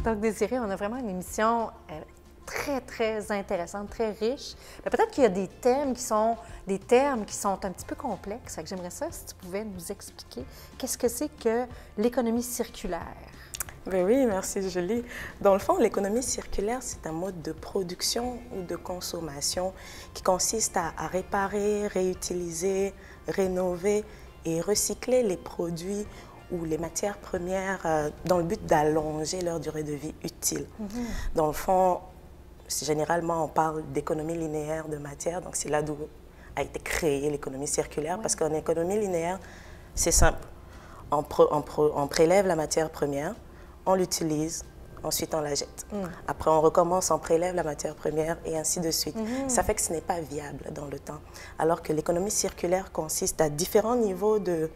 Donc, Désirée, on a vraiment une émission très, très intéressante, très riche. Mais peut-être qu'il y a des thèmes qui sont des termes qui sont un petit peu complexes. Fait que j'aimerais ça si tu pouvais nous expliquer qu'est-ce que c'est que l'économie circulaire. Ben oui, merci Julie. Dans le fond, l'économie circulaire, c'est un mode de production ou de consommation qui consiste à réparer, réutiliser, rénover et recycler les produits ou les matières premières dans le but d'allonger leur durée de vie utile. Dans le fond, généralement, on parle d'économie linéaire de matière, donc c'est là d'où a été créée l'économie circulaire, parce qu'en économie linéaire, c'est simple. On prélève la matière première, on l'utilise, ensuite on la jette. Après, on recommence, on prélève la matière première et ainsi de suite. Ça fait que ce n'est pas viable dans le temps. Alors que l'économie circulaire consiste à différents niveaux de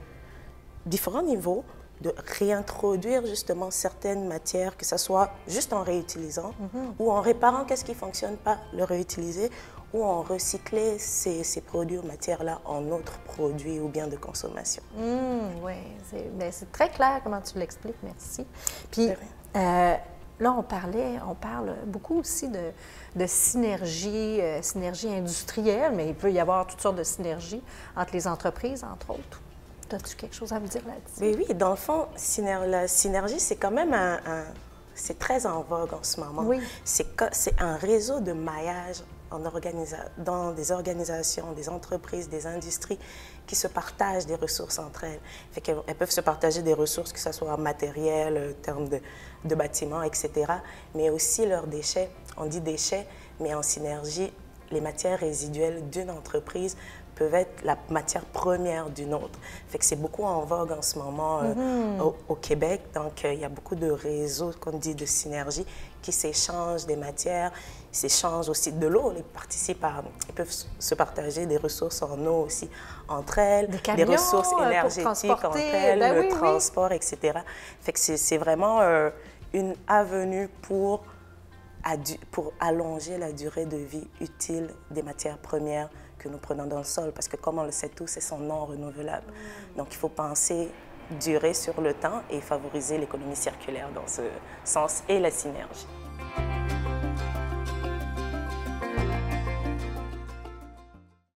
réintroduire justement certaines matières, que ce soit juste en réutilisant ou en réparant qu'est-ce qui ne fonctionne pas, le réutiliser, ou en recycler ces produits ou matières-là en autres produits ou biens de consommation. Oui, c'est très clair comment tu l'expliques, merci. Puis là, on parle beaucoup aussi de synergie, synergie industrielle, mais il peut y avoir toutes sortes de synergies entre les entreprises, entre autres. As-tu quelque chose à me dire là-dessus? Oui, dans le fond, la synergie, c'est quand même c'est très en vogue en ce moment. Oui. C'est un réseau de maillage dans des organisations, des entreprises, des industries qui se partagent des ressources entre elles. Fait qu'elles peuvent se partager des ressources, que ce soit matérielles, en termes de bâtiments, etc., mais aussi leurs déchets. On dit déchets, mais en synergie, les matières résiduelles d'une entreprise peuvent être la matière première d'une autre. Fait que c'est beaucoup en vogue en ce moment au Québec. Donc, il y a beaucoup de réseaux, qu'on dit, de synergie qui s'échangent des matières, s'échangent aussi de l'eau. Ils peuvent se partager des ressources en eau aussi entre elles, des ressources énergétiques entre elles, le transport, etc. Fait que c'est vraiment une avenue pour allonger la durée de vie utile des matières premières que nous prenons dans le sol, parce que comme on le sait tous, elles sont non renouvelables. Donc il faut penser durer sur le temps et favoriser l'économie circulaire dans ce sens et la synergie.